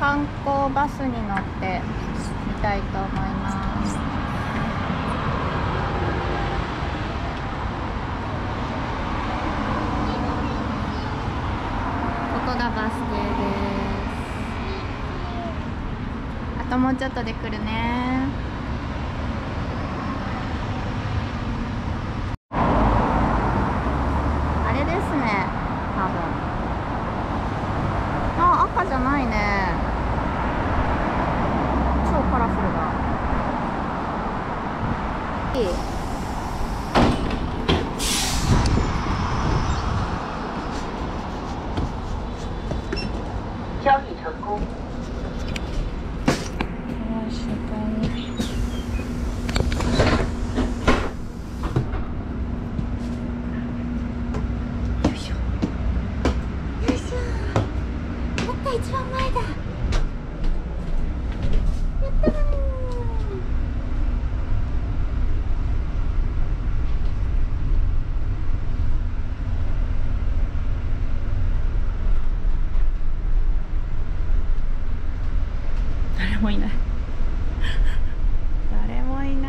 観光バスに乗ってみたいと思います。ここがバス停です。あともうちょっとで来るね。あれですね、多分。あ、赤じゃないね。超カラフルだ。いい。 交易成功。 一番前だ。やったー。誰もいない。誰もいない。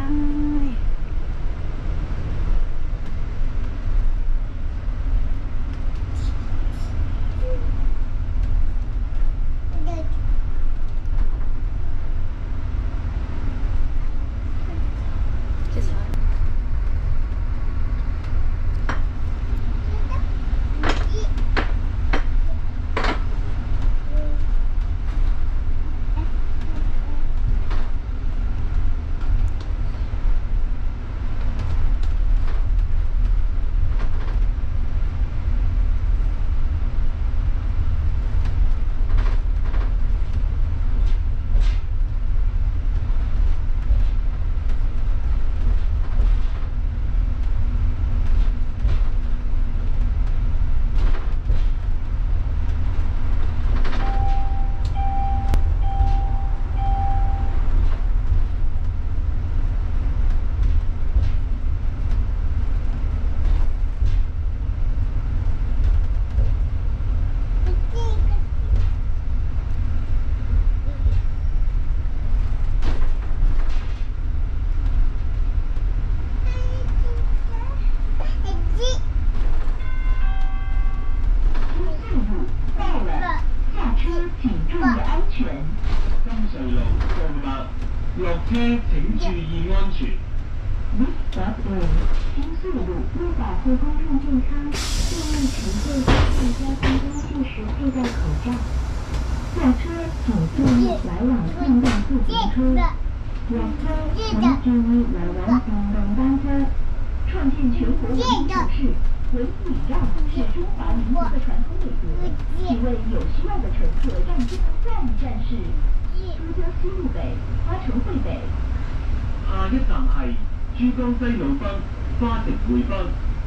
落車請注意安全。 This stop is 新宿路，为保护公众健康，建议乘客在交通工具时佩戴口罩。下车请注意来往重量自行车。下车请注意来往等等班车。创建全国唯一城市，维护礼让是中华民族的传统美德。请为有需要的乘客让座，下一站是珠江西路北，花城汇北。 下一站係珠江西路北，花城匯北。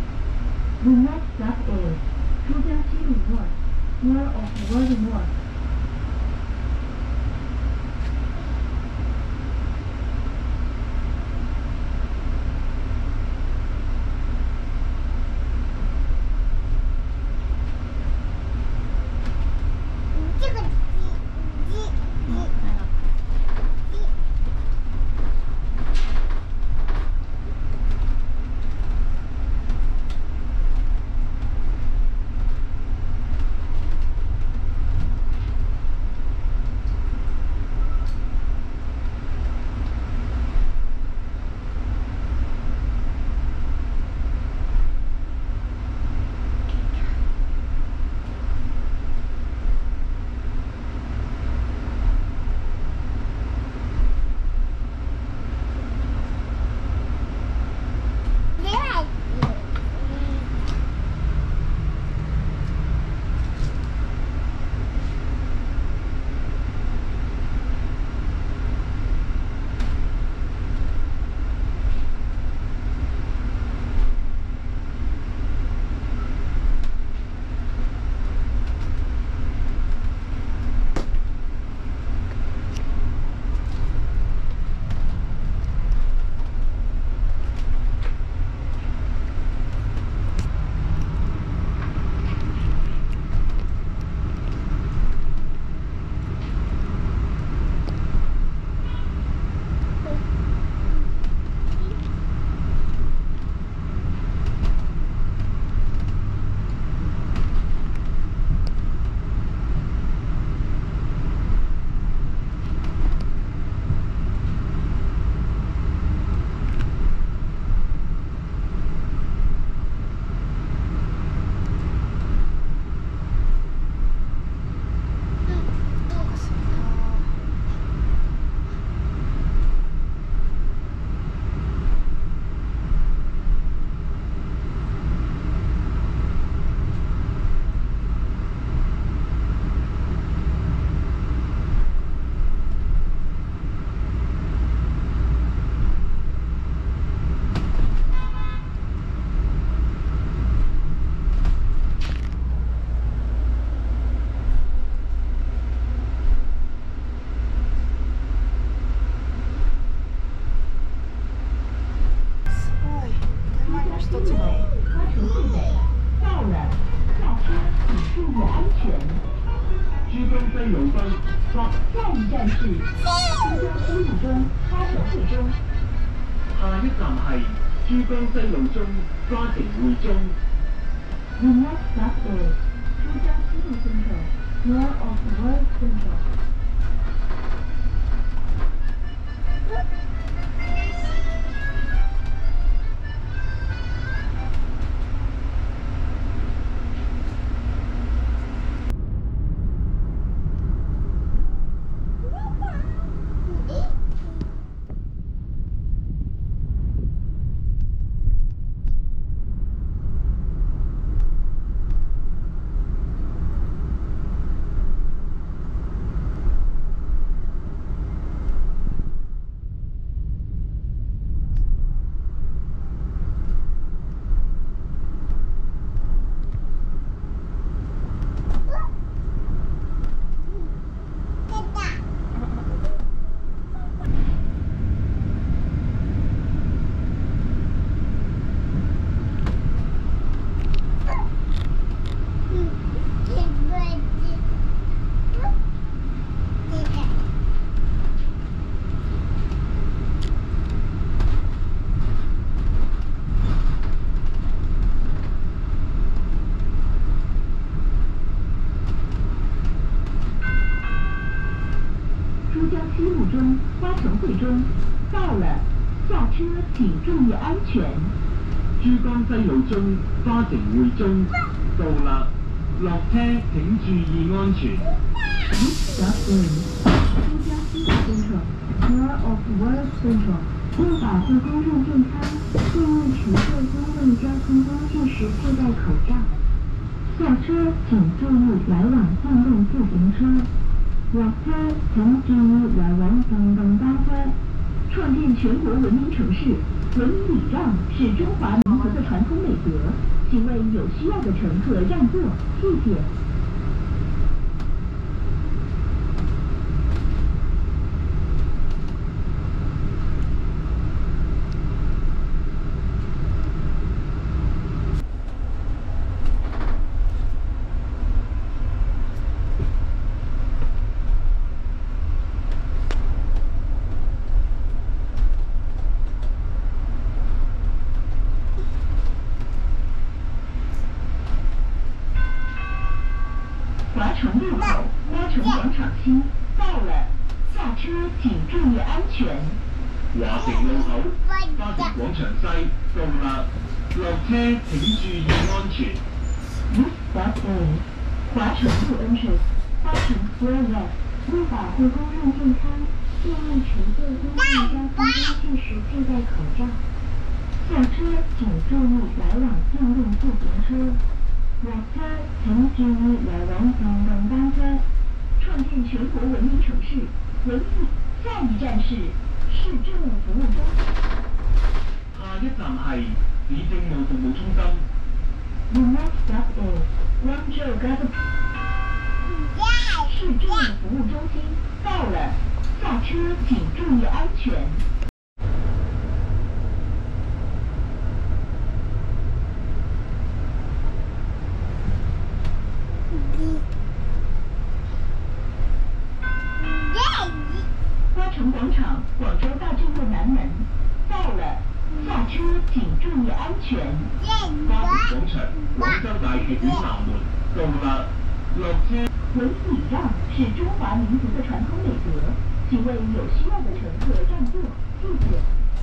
The next stop is 珠江西路 North, more of Royal North. 下一站是珠江西路中花城汇中。 下一站係珠江西路中花城匯中。 The next stop is 珠江西路 Central, north of World Central. 珠江西路中花城汇中，到了，下车请注意安全。 珠江西路中花城匯中，到啦，落車請注意安全。 This stop is 珠江西路 Central, north of World Central. 为保护公众健康，建议乘坐公共交通工具时佩戴口罩。下车请注意来往电动自行车。落车请注意来往电动单车。创建全国文明城市，文明礼让是中华民族的传统美德，请为有需要的乘客让座，谢谢。华城路口，花城广场西，到了，下车请注意安全。 華城路口，花城廣場西，到啦，落車請注意安全。 This stop is 华城路 entrance, 花城 Square West. 为保护公众健康，建议乘坐公共交通工具时佩戴口罩。下车请注意来往电动自行车。落车请注意来往电动单车。创建全国文明城市，文明。下一站是市政务服务中心。 下一站係市政務服務中心。 The next stop is Guangzhou Government 市政务服務中心。到了，下車請注意安全。花城广场，广州大剧院南门。到了，下车请注意安全。 花城廣場，廣州大劇院南門，到啦，落車。 文明禮讓是中華民族的傳統美德，請為有需要的乘客讓座，謝謝。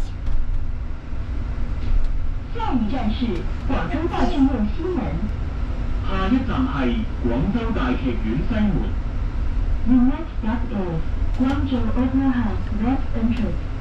下一站是廣州大劇院西門。 下一站係廣州大劇院西門。 The next stop is Guangzhou Opera House West Entrance.